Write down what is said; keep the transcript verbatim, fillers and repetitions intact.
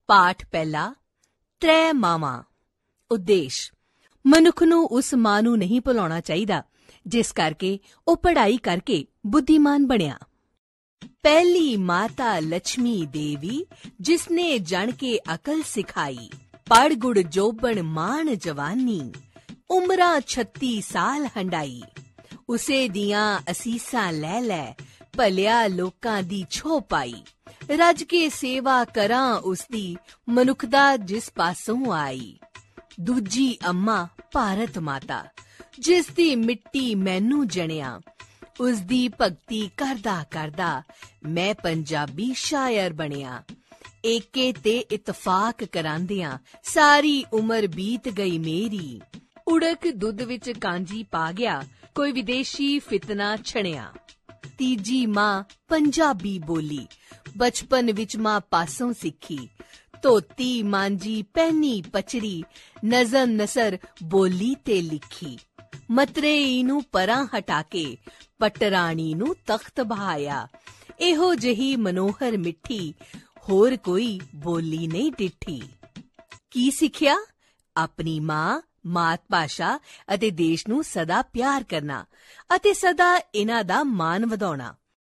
ਪਾਠ ਪਹਿਲਾ। ਤ੍ਰੈ ਮਾਵਾਂ। ਉਦੇਸ਼: ਮਨੁੱਖ ਨੂੰ ਉਸ ਮਾਂ ਨੂੰ ਨਹੀਂ ਭੁਲਾਉਣਾ ਚਾਹੀਦਾ ਜਿਸ ਕਰਕੇ ਉਹ ਪੜ੍ਹਾਈ ਕਰਕੇ ਬੁੱਧੀਮਾਨ ਬਣਿਆ। ਪਹਿਲੀ ਮਾਤਾ ਲక్ష్ਮੀ ਦੇਵੀ, ਜਿਸਨੇ ਜਣ ਕੇ ਅਕਲ ਸਿਖਾਈ। ਪੜ੍ਹ ਗੁੜ ਜੋਬਣ ਮਾਣ ਜਵਾਨੀ, ਉਮਰਾਂ ਛੱਤੀ ਸਾਲ ਹੰਡਾਈ। ਉਸੇ ਦੀਆਂ ਅਸੀਸਾਂ ਲੈ ਲੈ, ਭਲਿਆ ਲੋਕਾਂ ਦੀ ਛੋਹ ਪਾਈ। ਰੱਜ ਕੇ ਸੇਵਾ ਕਰਾਂ ਉਸਦੀ, ਮਨੁੱਖਤਾ ਜਿਸ ਪਾਸੋਂ ਆਈ। ਦੂਜੀ ਅੰਮਾ ਭਾਰਤ ਮਾਤਾ, ਜਿਸ ਦੀ ਮਿੱਟੀ ਮੈਨੂੰ ਜਣਿਆ। ਉਸਦੀ ਭਗਤੀ ਕਰਦਾ ਕਰਦਾ ਮੈਂ ਪੰਜਾਬੀ ਸ਼ਾਇਰ ਬਣਿਆ। ਏਕੇ ਤੇ ਇਤਫਾਕ ਕਰਾਂਦਿਆਂ ਸਾਰੀ ਉਮਰ ਬੀਤ ਗਈ ਮੇਰੀ। ਉੜਕ ਦੁੱਧ ਵਿੱਚ ਕਾਂਜੀ ਪਾ ਗਿਆ, ਕੋਈ ਵਿਦੇਸ਼ੀ ਫਿਤਨਾ ਛਣਿਆ। ਤੀਜੀ ਮਾਂ ਪੰਜਾਬੀ ਬੋਲੀ, ਬਚਪਨ ਵਿੱਚ ਮਾਂ ਪਾਸੋਂ ਸਿੱਖੀ। ਧੋਤੀ ਮਾਂਜੀ ਪਹਿਨੀ ਪਚਰੀ, ਨਜ਼ਮ ਨਸਰ ਬੋਲੀ ਤੇ ਲਿਖੀ। ਮਤਰੇਈ ਨੂੰ ਪਰਾਂ ਹਟਾ ਕੇ ਪਟਰਾਣੀ ਨੂੰ ਤਖਤ ਬਹਾਇਆ। ਇਹੋ ਜਿਹੀ ਮਨੋਹਰ ਮਿੱਠੀ, ਹੋਰ ਕੋਈ ਬੋਲੀ ਨਹੀਂ ਡਿੱਠੀ। ਕੀ ਸਿੱਖਿਆ? ਆਪਣੀ ਮਾਂ, ਮਾਤ ਭਾਸ਼ਾ ਅਤੇ ਦੇਸ਼ ਨੂੰ ਸਦਾ ਪਿਆਰ ਕਰਨਾ ਅਤੇ ਸਦਾ ਇਹਨਾਂ ਦਾ ਮਾਣ ਵਧਾਉਣਾ।